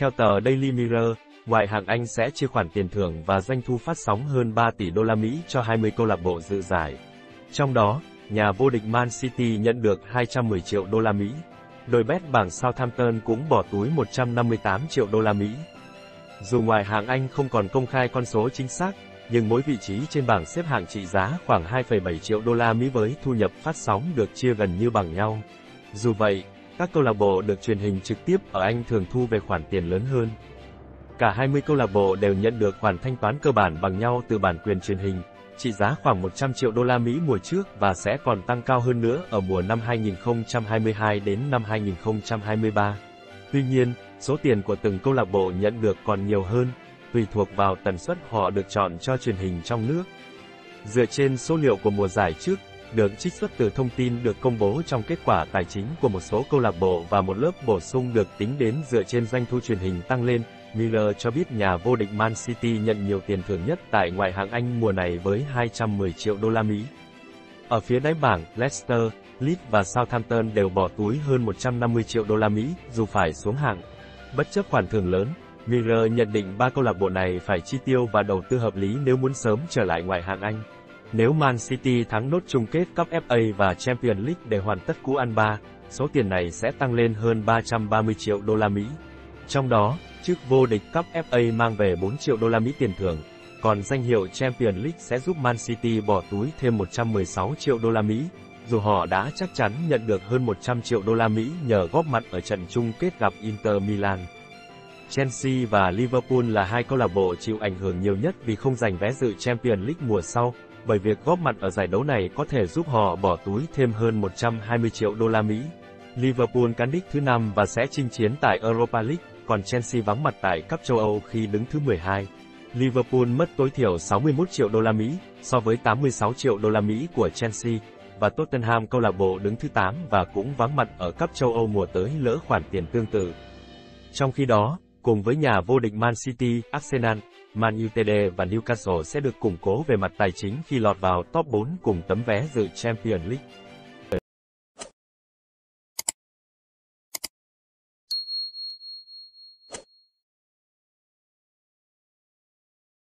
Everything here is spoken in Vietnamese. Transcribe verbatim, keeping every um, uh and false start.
Theo tờ Daily Mirror, ngoại hạng Anh sẽ chia khoản tiền thưởng và doanh thu phát sóng hơn ba tỷ đô la Mỹ cho hai mươi câu lạc bộ dự giải. Trong đó, nhà vô địch Man City nhận được hai trăm mười triệu đô la Mỹ. Đội bet bảng Southampton cũng bỏ túi một trăm năm mươi tám triệu đô la Mỹ. Dù ngoại hạng Anh không còn công khai con số chính xác, nhưng mỗi vị trí trên bảng xếp hạng trị giá khoảng hai phẩy bảy triệu đô la Mỹ với thu nhập phát sóng được chia gần như bằng nhau. Dù vậy, các câu lạc bộ được truyền hình trực tiếp ở Anh thường thu về khoản tiền lớn hơn. Cả hai mươi câu lạc bộ đều nhận được khoản thanh toán cơ bản bằng nhau từ bản quyền truyền hình, trị giá khoảng một trăm triệu đô la Mỹ mùa trước và sẽ còn tăng cao hơn nữa ở mùa năm hai nghìn không trăm hai mươi hai đến năm hai nghìn không trăm hai mươi ba. Tuy nhiên, số tiền của từng câu lạc bộ nhận được còn nhiều hơn, tùy thuộc vào tần suất họ được chọn cho truyền hình trong nước. Dựa trên số liệu của mùa giải trước, được trích xuất từ thông tin được công bố trong kết quả tài chính của một số câu lạc bộ và một lớp bổ sung được tính đến dựa trên doanh thu truyền hình tăng lên, Mirror cho biết nhà vô địch Man City nhận nhiều tiền thưởng nhất tại ngoại hạng Anh mùa này với hai trăm mười triệu đô la Mỹ. Ở phía đáy bảng, Leicester, Leeds và Southampton đều bỏ túi hơn một trăm năm mươi triệu đô la Mỹ dù phải xuống hạng. Bất chấp khoản thưởng lớn, Mirror nhận định ba câu lạc bộ này phải chi tiêu và đầu tư hợp lý nếu muốn sớm trở lại ngoại hạng Anh. Nếu Man City thắng nốt chung kết Cup ép a và Champions League để hoàn tất cú ăn ba, số tiền này sẽ tăng lên hơn ba trăm ba mươi triệu đô la Mỹ. Trong đó, chức vô địch Cup ép a mang về bốn triệu đô la Mỹ tiền thưởng, còn danh hiệu Champions League sẽ giúp Man City bỏ túi thêm một trăm mười sáu triệu đô la Mỹ, dù họ đã chắc chắn nhận được hơn một trăm triệu đô la Mỹ nhờ góp mặt ở trận chung kết gặp Inter Milan. Chelsea và Liverpool là hai câu lạc bộ chịu ảnh hưởng nhiều nhất vì không giành vé dự Champions League mùa sau, bởi việc góp mặt ở giải đấu này có thể giúp họ bỏ túi thêm hơn một trăm hai mươi triệu đô la Mỹ. Liverpool cán đích thứ năm và sẽ chinh chiến tại Europa League, còn Chelsea vắng mặt tại Cup châu Âu khi đứng thứ mười hai. Liverpool mất tối thiểu sáu mươi mốt triệu đô la Mỹ so với tám mươi sáu triệu đô la Mỹ của Chelsea, và Tottenham câu lạc bộ đứng thứ tám và cũng vắng mặt ở Cup châu Âu mùa tới lỡ khoản tiền tương tự. Trong khi đó, cùng với nhà vô địch Man City, Arsenal, Man United và Newcastle sẽ được củng cố về mặt tài chính khi lọt vào top bốn cùng tấm vé dự Champions League.